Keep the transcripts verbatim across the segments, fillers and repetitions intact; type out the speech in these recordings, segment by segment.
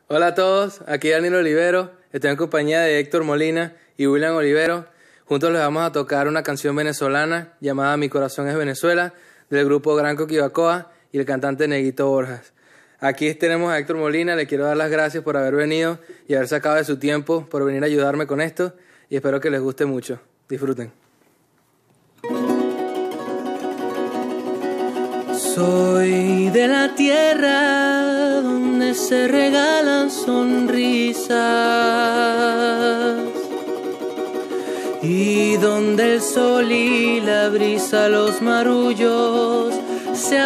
Hola a todos, aquí Daniel Olivero, estoy en compañía de Héctor Molina y William Olivero. Juntos les vamos a tocar una canción venezolana llamada Mi Corazón es Venezuela, del grupo Gran Coquibacoa y el cantante Neguito Borjas. Aquí tenemos a Héctor Molina, le quiero dar las gracias por haber venido y haber sacado de su tiempo por venir a ayudarme con esto y espero que les guste mucho. Disfruten. Soy de la tierra donde se regalan sonrisas y donde el sol y la brisa, los marullos se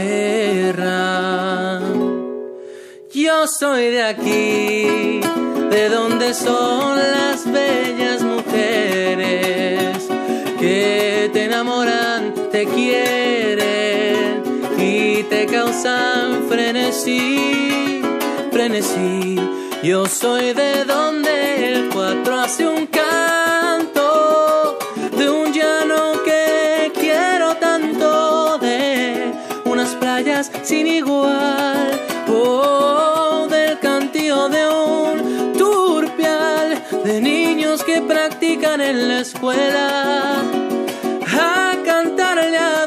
aferran. Yo soy de aquí, de donde son las bellas mujeres que te enamoran, te quieren y te causan frenesí, frenesí. Yo soy de donde el cuatro hace un canto, de un llano que quiero tanto, de unas playas sin igual, oh, del cantío de un turpial, de niños que practican en la escuela a cantarle a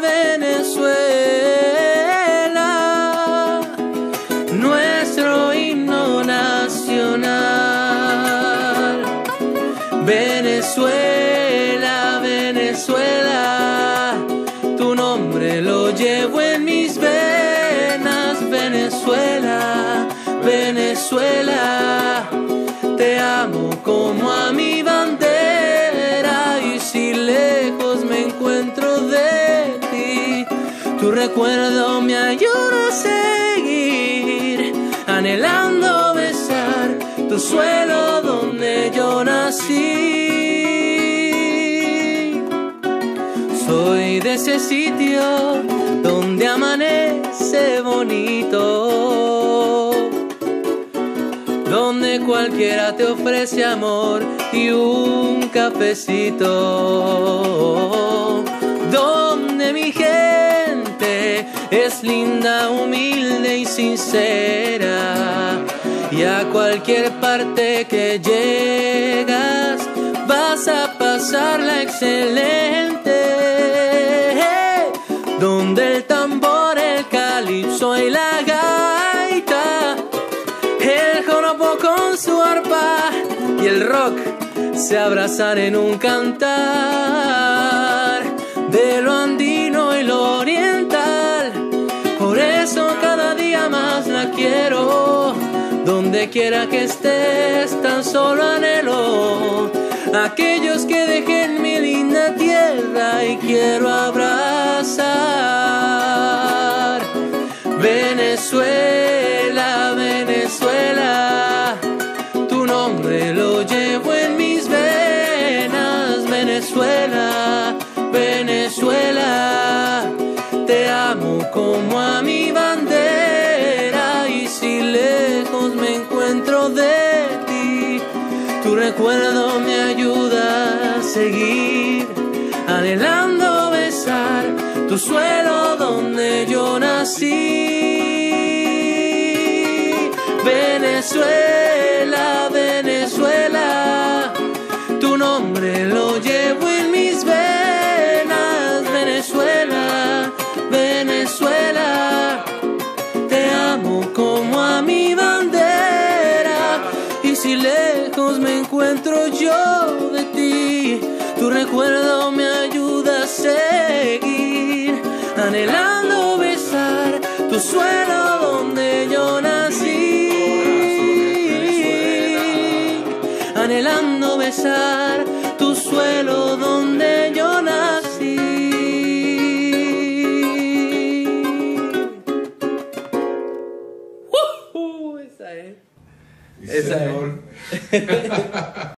Venezuela nuestro himno nacional. Venezuela, Venezuela, tu nombre lo llevo en mis venas. Venezuela, Venezuela, te amo como a mi bandera, y si lejos me encuentro de ti, tu recuerdo me ayuda a seguir, anhelando besar tu suelo donde yo nací. Soy de ese sitio donde amanece bonito, donde cualquiera te ofrece amor y un cafecito, donde mi gente es linda, humilde y sincera, y a cualquier parte que llegas vas a pasarla excelente, donde el tambor, el calipso y la gaita, el joropo con su arpa y el rock se abrazan en un cantar de lo andino y lo oriental. Por eso cada día más la quiero, donde quiera que estés tan solo anhelo aquellos que dejen mi linda tierra y quiero abrazar. Venezuela, Venezuela, tu nombre lo llevo en mis venas. Venezuela, Venezuela, te amo como a mi bandera, y si lejos me encuentro de ti, tu recuerdo me ayuda a seguir, anhelando besar tu suelo donde yo nací. Venezuela, Venezuela, tu nombre lo llevo en mis venas. Venezuela, Venezuela, te amo como a mi bandera, y si lejos me encuentro yo de ti, tu recuerdo me ayuda a seguir, anhelando besar tu suelo donde yo nací, anhelando besar tu suelo donde yo nací. Uh, esa es. Esa es.